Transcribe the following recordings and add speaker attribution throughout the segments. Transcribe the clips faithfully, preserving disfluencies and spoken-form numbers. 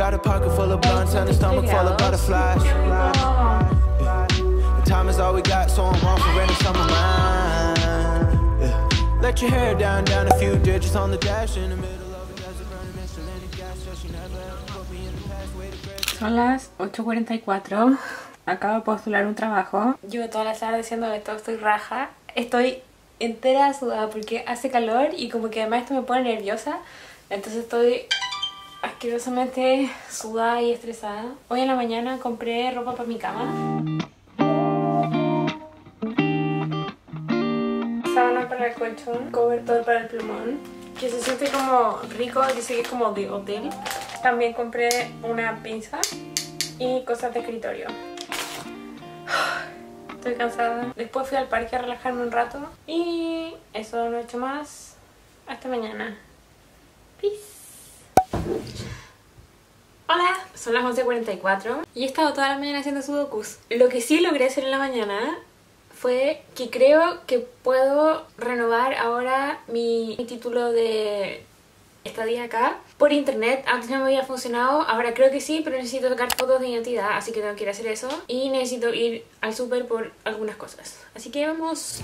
Speaker 1: Got a pocket full of blunts and a stomach full of butterflies. Time is all we got, so I'm off for ready summer mine. Yeah. Let your hair down, down a few digits on the dash in the middle of a desert burning Michelin gas. So she never ever put me in the past way to break.
Speaker 2: Son las ocho cuarenta y cuatro. Acabo de postular un trabajo. Llevo toda la tarde diciendo que todo estoy raja. Estoy entera sudada porque hace calor y como que además esto me pone nerviosa. Entonces estoy asquerosamente sudada y estresada. Hoy en la mañana compré ropa para mi cama. Sábana para el colchón, cobertor para el plumón, que se siente como rico, dice que es como de hotel. También compré una pinza y cosas de escritorio. Estoy cansada. Después fui al parque a relajarme un rato y eso, no he hecho más. Hasta mañana. Peace. Hola, son las once cuarenta y cuatro y he estado toda la mañana haciendo sudokus. Lo que sí logré hacer en la mañana fue que creo que puedo renovar ahora mi, mi título de estadía acá por internet. Antes no me había funcionado, ahora creo que sí, pero necesito sacar fotos de identidad, así que tengo que ir a hacer eso. Y necesito ir al súper por algunas cosas. Así que vamos.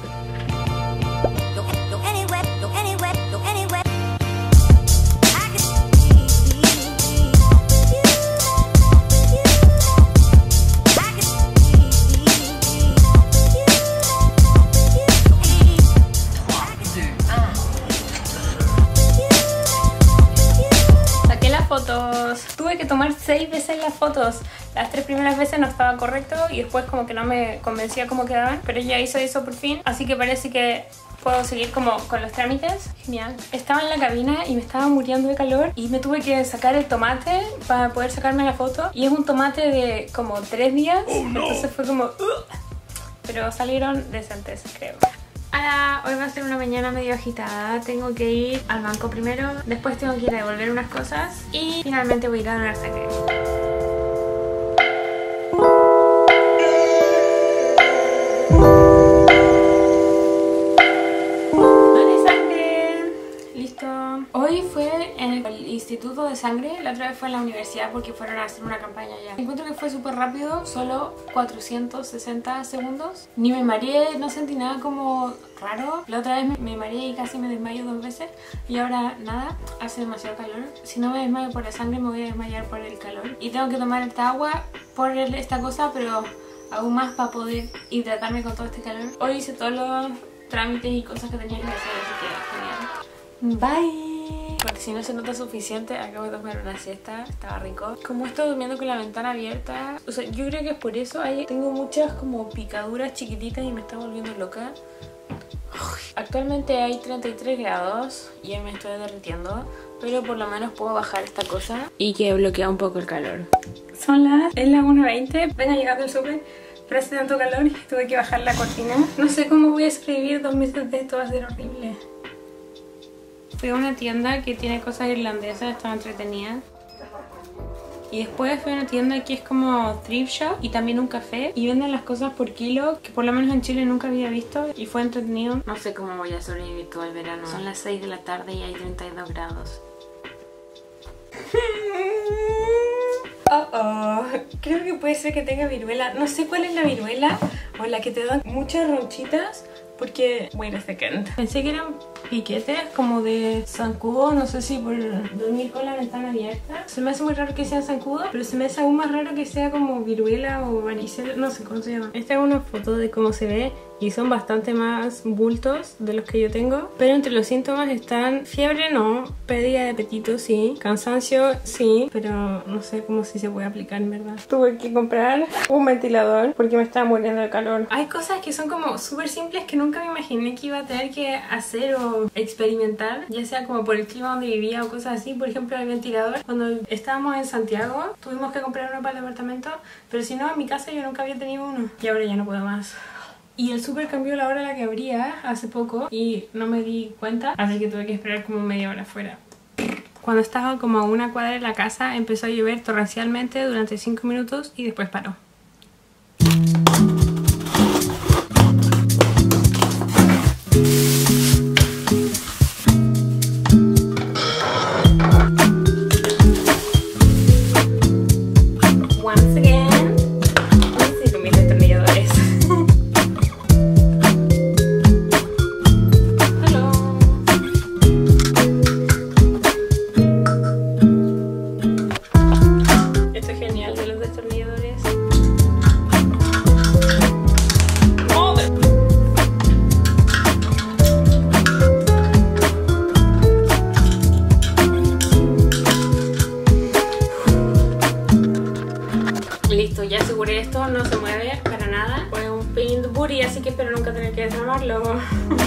Speaker 2: Fotos. Tuve que tomar seis veces las fotos. Las tres primeras veces no estaba correcto y después como que no me convencía cómo quedaban, pero ya hizo eso por fin, así que parece que puedo seguir como con los trámites. Genial. Estaba en la cabina y me estaba muriendo de calor y me tuve que sacar el tomate para poder sacarme la foto, y es un tomate de como tres días. Oh, no. Entonces fue como uh, pero salieron decentes, creo. Hola, hoy va a ser una mañana medio agitada. Tengo que ir al banco primero, después tengo que ir a devolver unas cosas y finalmente voy a ir a donar sangre. Doné sangre. Listo. Hoy fue en el instituto de sangre, la otra vez fue en la universidad porque fueron a hacer una campaña allá. Encuentro que fue súper rápido, solo cuatrocientos sesenta segundos. Ni me mareé, no sentí nada como raro. La otra vez me mareé y casi me desmayo dos veces y ahora nada, hace demasiado calor. Si no me desmayo por la sangre me voy a desmayar por el calor. Y tengo que tomar esta agua por esta cosa, pero aún más para poder hidratarme con todo este calor. Hoy hice todos los trámites y cosas que tenía que hacer, así que genial. Bye. Porque si no se nota suficiente, acabo de tomar una siesta, estaba rico. Como estoy durmiendo con la ventana abierta, o sea, yo creo que es por eso. Hay, tengo muchas como picaduras chiquititas y me está volviendo loca. Actualmente hay treinta y tres grados y ya me estoy derritiendo, pero por lo menos puedo bajar esta cosa y que bloquea un poco el calor. Son las, es las una veinte, venga llegando el súper, pero hace tanto calor y tuve que bajar la cortina. No sé cómo voy a sobrevivir dos meses de esto, va a ser horrible. Fui a una tienda que tiene cosas irlandesas, estaba entretenida. Y después fui a una tienda que es como thrift shop y también un café. Y venden las cosas por kilo, que por lo menos en Chile nunca había visto. Y fue entretenido. No sé cómo voy a sobrevivir todo el verano. Son las seis de la tarde y hay treinta y dos grados. Oh, oh. Creo que puede ser que tenga viruela. No sé cuál es la viruela o la que te dan muchas ronchitas. Porque, wait a second, pensé que eran piquetes como de zancudo, no sé si por dormir con la ventana abierta. Se me hace muy raro que sea zancudo, pero se me hace aún más raro que sea como viruela o varicela, no sé cómo se llama. Esta es una foto de cómo se ve y son bastante más bultos de los que yo tengo. Pero entre los síntomas están fiebre, no, pérdida de apetito, sí, cansancio, sí, pero no sé cómo si se puede aplicar en verdad. Tuve que comprar un ventilador porque me estaba muriendo de calor. Hay cosas que son como súper simples que nunca me imaginé que iba a tener que hacer o experimentar, ya sea como por el clima donde vivía o cosas así. Por ejemplo, el ventilador, cuando estábamos en Santiago tuvimos que comprar uno para el departamento, pero si no, en mi casa yo nunca había tenido uno y ahora ya no puedo más. Y el súper cambió la hora a la que abría hace poco y no me di cuenta, así que tuve que esperar como media hora afuera. Cuando estaba como a una cuadra de la casa empezó a llover torrencialmente durante cinco minutos y después paró. nunca tener que desarmarlo.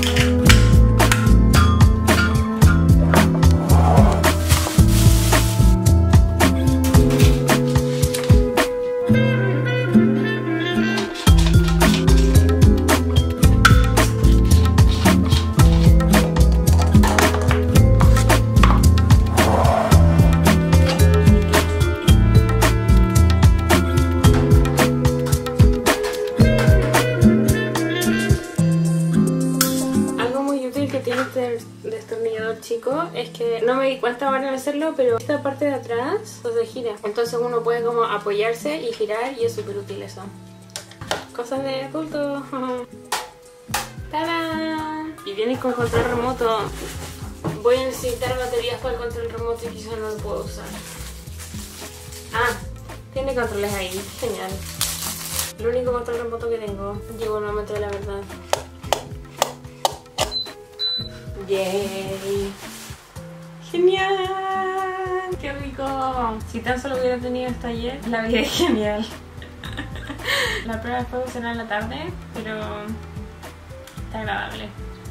Speaker 2: Destornillador chico es que no me di cuenta ahora de hacerlo, pero esta parte de atrás pues se gira, entonces uno puede como apoyarse y girar y es súper útil eso. Cosas de adulto. ¡Tarán! Y viene con control remoto. Voy a necesitar baterías para el control remoto y quizás no lo puedo usar. Ah, tiene controles ahí, genial. El único control remoto que tengo. Llegó el momento de la verdad. ¡Yay! ¡Genial! ¡Qué rico! Si tan solo hubiera tenido esto ayer, la vida es genial. La prueba después será en la tarde, pero está agradable.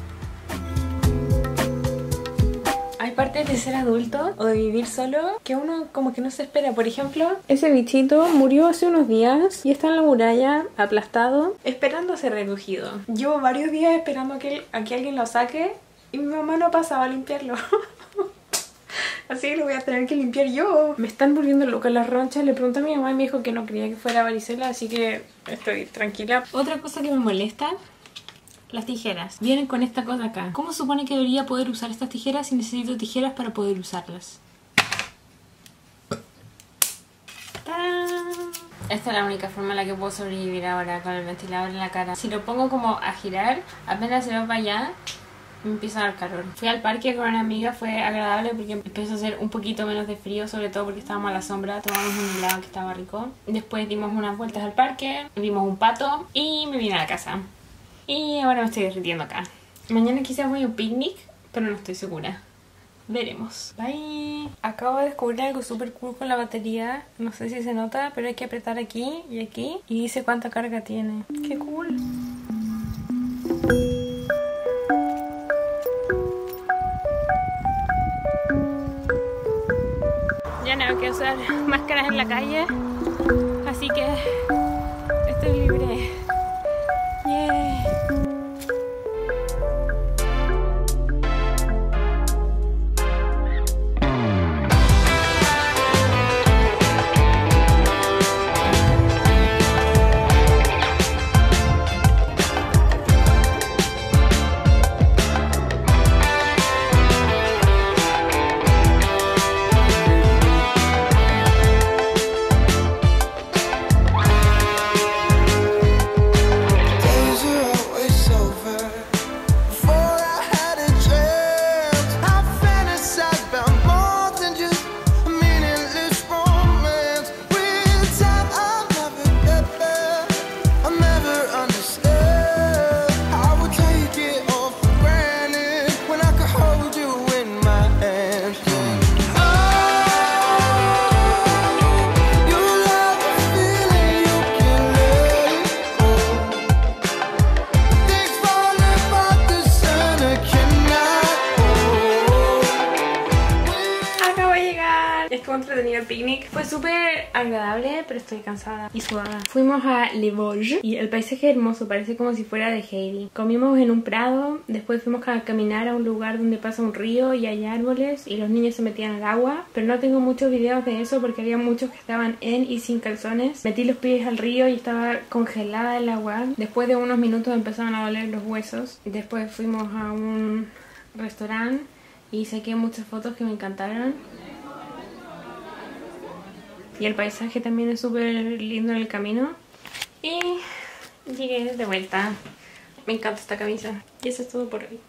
Speaker 2: Hay partes de ser adulto o de vivir solo que uno como que no se espera. Por ejemplo, ese bichito murió hace unos días y está en la muralla aplastado, esperando a ser recogido. Llevo varios días esperando a que, a que alguien lo saque y mi mamá no pasaba a limpiarlo. Así que lo voy a tener que limpiar yo. Me están volviendo loca las ronchas. Le pregunté a mi mamá y me dijo que no creía que fuera varicela, así que estoy tranquila. Otra cosa que me molesta: las tijeras. Vienen con esta cosa acá. ¿Cómo se supone que debería poder usar estas tijeras si necesito tijeras para poder usarlas? ¡Tarán! Esta es la única forma en la que puedo sobrevivir ahora con el ventilador en la cara. Si lo pongo como a girar, apenas se va para allá, me empieza a dar calor. Fui al parque con una amiga, fue agradable porque empezó a hacer un poquito menos de frío, sobre todo porque estábamos a la sombra, tomamos un helado que estaba rico. Después dimos unas vueltas al parque, vimos un pato y me vine a la casa. Y ahora me estoy derritiendo acá. Mañana quizás voy a un picnic, pero no estoy segura. Veremos. Bye. Acabo de descubrir algo súper cool con la batería. No sé si se nota, pero hay que apretar aquí y aquí y dice cuánta carga tiene. ¡Qué cool! Ya no tengo que usar máscaras en la calle, así que estoy libre. Yay. Entretenido el picnic, fue súper agradable, pero estoy cansada y sudada. Fuimos a Les Vosges y el paisaje es hermoso, parece como si fuera de Heidi. Comimos en un prado, después fuimos a caminar a un lugar donde pasa un río y hay árboles y los niños se metían al agua, pero no tengo muchos videos de eso porque había muchos que estaban en y sin calzones. Metí los pies al río y estaba congelada el agua. Después de unos minutos empezaban a doler los huesos. Después fuimos a un restaurante y saqué muchas fotos que me encantaron. Y el paisaje también es súper lindo en el camino. Y llegué de vuelta. Me encanta esta camisa. Y eso es todo por hoy.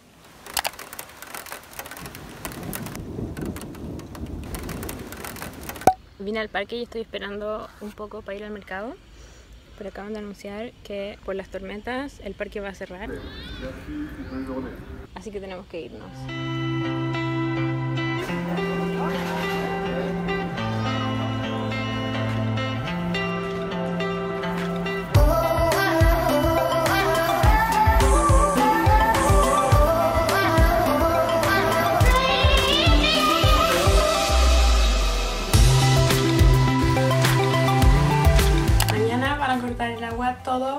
Speaker 2: Vine al parque y estoy esperando un poco para ir al mercado. Pero acaban de anunciar que por las tormentas el parque va a cerrar. Así que tenemos que irnos.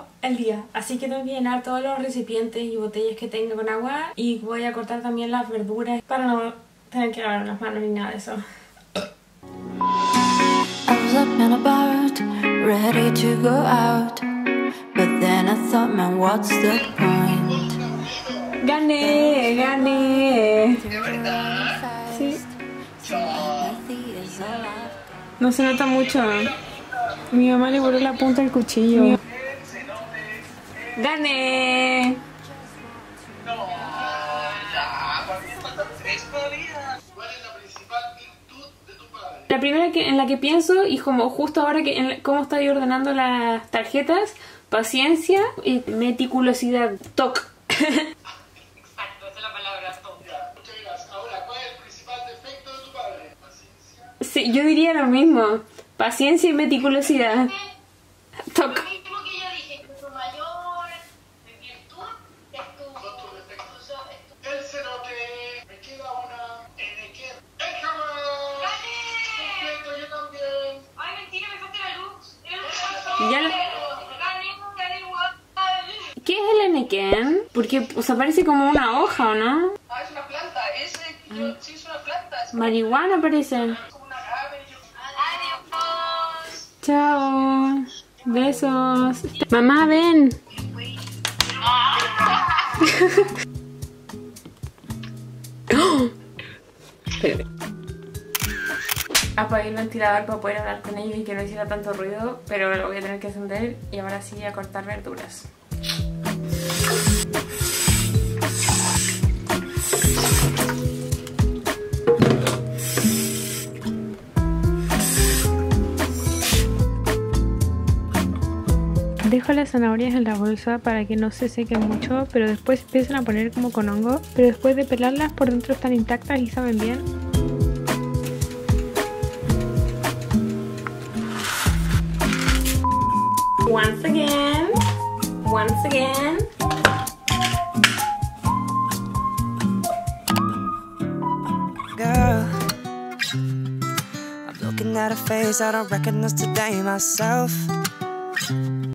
Speaker 2: todo el día, así que tengo que llenar todos los recipientes y botellas que tenga con agua y voy a cortar también las verduras para no tener que lavar las manos ni nada de eso.
Speaker 3: I was up and about, ready to go out, but then I thought, man, what's the point?
Speaker 2: Gané, gané. Sí. No se nota mucho. Mi mamá le voló la punta del cuchillo. ¡Gané! La primera que, en la que pienso, y como justo ahora que en la, cómo estoy ordenando las tarjetas, paciencia y meticulosidad. Toc.
Speaker 4: Exacto, esa es la palabra, toc. Muchas gracias. Ahora, ¿cuál es el principal defecto de tu padre? Paciencia.
Speaker 2: Sí, yo diría lo mismo. Paciencia y meticulosidad. Toc.
Speaker 4: Lo mismo que yo dije, que tu mayor virtud es tu... Son tus defectos. El cerote. Me queda una... ¿En qué? ¡El jamás! ¡Gané! Completo, yo también. Ay, mentira, me falta la luz.
Speaker 2: Ya lo...
Speaker 4: Gané, gané igual.
Speaker 2: ¿Qué es el Enequén? Porque, o sea, parece como una hoja, ¿o no?
Speaker 4: Ah, es una planta. Ese, yo, sí, es una planta. Es
Speaker 2: Marihuana parece.
Speaker 4: como una ave. Yo... Adiós.
Speaker 2: Chao. Besos. Mamá, ven. Apagué el ventilador para poder hablar con ellos y que no hiciera tanto ruido, pero lo voy a tener que encender y ahora sí a cortar verduras. Dejo las zanahorias en la bolsa para que no se sequen mucho, pero después empiezan a poner como con hongo, pero después de pelarlas por dentro están intactas y saben bien. Once again, once again.
Speaker 1: Girl, I'm looking at a face I don't recognize today myself.